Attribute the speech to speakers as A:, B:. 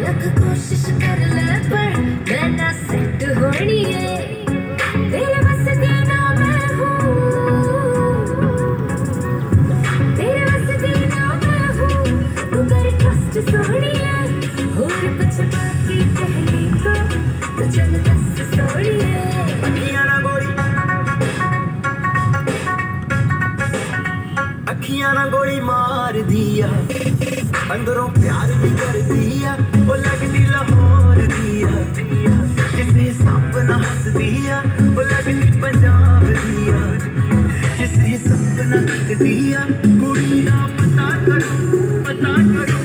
A: लख कोशिश कर ले पर मैं ना सेट होनी है तेरे बस की ना मैं हूँ तेरे बस की ना मैं हूँ तू कर ट्रस्ट सोनी है और कुछ बाकी कहने को तो चल बस सोनी है
B: अखियां ना गोली मार दिया अंदरों प्यार भी कर दिया वो लगती लाहौर दिया जिसे सपना हंस दिया वो लगती पंजाब दिया जिसे सपना हंस दिया कुड़ी ना पता करो